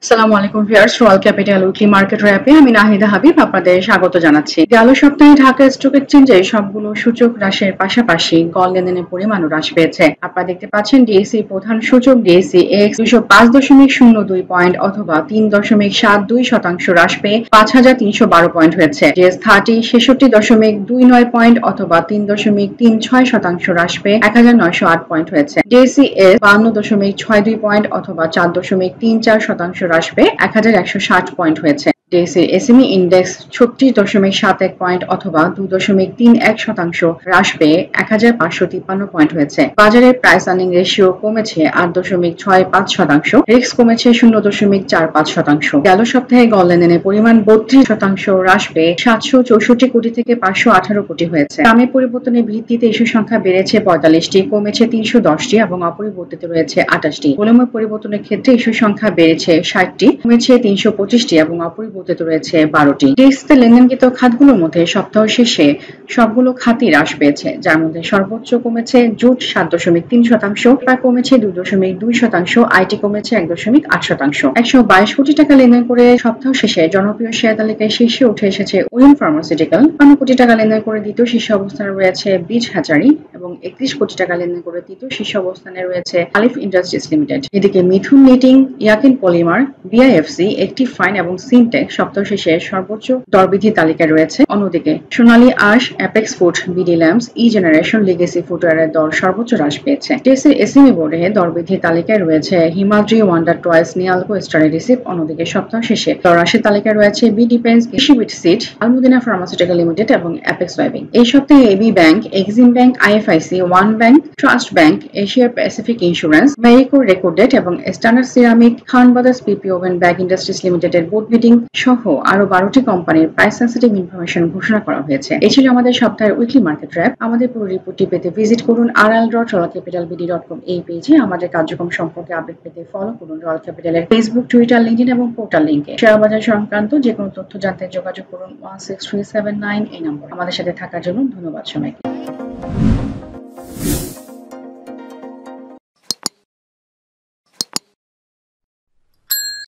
আসসালামু আলাইকুম viewers, royal capital weekly market র‍্যাপে আমি নাহিদা হাবিব আপনাদের স্বাগত জানাচ্ছি। গেল সপ্তাহে ঢাকা স্টক এক্সচেঞ্জে সবগুলো সূচক হ্রাসের পাশাপাশি গড় লেনদেনের পরিমাণও হ্রাস পেয়েছে। আপনারা দেখতে পাচ্ছেন ডিএসই প্রধান সূচক ডিএসই এক্স 205.02 পয়েন্ট অথবা 3.72% হ্রাস পেয়ে 5,312 পয়েন্ট হয়েছে। ডিএস 30 66.29 পয়েন্ট অথবা 3.36% হ্রাস পেয়ে 1,908 পয়েন্ট হয়েছে। ডিএসই এস 52.62 পয়েন্ট অথবা 4.34% হ্রাস পেয়ে 1,160 পয়েন্ট হয়েছে। ডিএসই এসএমই ইন্ডেক্স 36.71 পয়েন্ট অথবা 2.31% হ্রাস পেয়ে 1,553 পয়েন্ট হয়েছে। বাজারের প্রাইস আর্নিং রেশিও কমেছে 8.65%, রিস্ক কমেছে 0.45%। গেল সপ্তাহে গড় লেনদেনের পরিমাণ 32% হ্রাস পেয়ে 764 কোটি থেকে 518 কোটি হয়েছে। দামের পরিবর্তনের ভিত্তিতে ইস্যু সংখ্যা বেড়েছে 45টি, কমেছে 310টি এবং অপরিবর্তিত রয়েছে 28টি। ভলিউমের পরিবর্তনের ক্ষেত্রে ইস্যু সংখ্যা বেড়েছে 60টি, কমেছে 325টি এবং অপরিবর্তিত রয়েছে 12টি। ডিএসইতে লেনদেনকৃত খাতগুলোর মধ্যে সপ্তাহ শেষে সবগুলো খাতই হ্রাস পেয়েছে, যার মধ্যে সর্বোচ্চ কমেছে জুট 7.3%, পেপার কমেছে 2.2%, আইটি কমেছে 1.8%। 122 কোটি টাকা লেনদেন করে সপ্তাহ শেষে জনপ্রিয় শেয়ার তালিকায় শীর্ষে উঠে এসেছে ওরিয়ন ফার্মাসিউটিক্যাল। 52 কোটি টাকা লেনদেন করে দ্বিতীয় শীর্ষ অবস্থানে রয়েছে বীজ হ্যাচারি এবং 31 কোটি টাকা লেনদেন করে তৃতীয় শীর্ষ অবস্থানে রয়েছে আলিফ ইন্ডাস্ট্রিজ লিমিটেড। এদিকে Mithun knitting, Yakin polymer, BIFC, active fine এবং সিনটেক সপ্তাহ শেষে সর্বোচ্চ দরবৃদ্ধি তালিকায় রয়েছে। অন্যদিকে Sonali Aansh, apex food, BD lamps, E generation, legacy ফুটওয়্যারের দর সর্বোচ্চ হ্রাস পেয়েছে। ডিএসইর এসএমই বোর্ডে দরবৃদ্ধি তালিকায় রয়েছে Himadri, wonder toys, Nialco, study receive. অন্যদিকে সপ্তাহ শেষে দর হ্রাসের তালিকায় রয়েছে B defence, Krishibid seed, Al Madina pharmaceutical limited এবং অ্যাপেক্স ওয়েবিং। এই সপ্তাহে AB bank, Exim bank, IFIC, one bank, trust bank, Asia Pacific insurance, Marico recorded এবং standard ceramic, Khan brothers PP woven bag industries লিমিটেডের বোর্ড মিটিং সহ আরো 12টি কোম্পানির প্রাইস সেনসিটিভ ইনফরমেশন ঘোষণা করা হয়েছে। এই ছিল আমাদের সপ্তাহের উইকলি মার্কেট র‍্যাপ। আমাদের পুরো রিপোর্টটি পেতে ভিজিট করুন rl.royalcapitalbd.com এই পেজে। আমাদের কার্যক্রম সম্পর্কে আপডেট পেতে ফলো করুন রয়্যাল ক্যাপিটালের ফেসবুক, টুইটার, লিংকডইন এবং পোর্টাল লিংকে। শেয়ার বাজার সংক্রান্ত যে কোনো তথ্য জানতে যোগাযোগ করুন 16379 এই নম্বর। আমাদের সাথে থাকার জন্য ধন্যবাদ সবাইকে।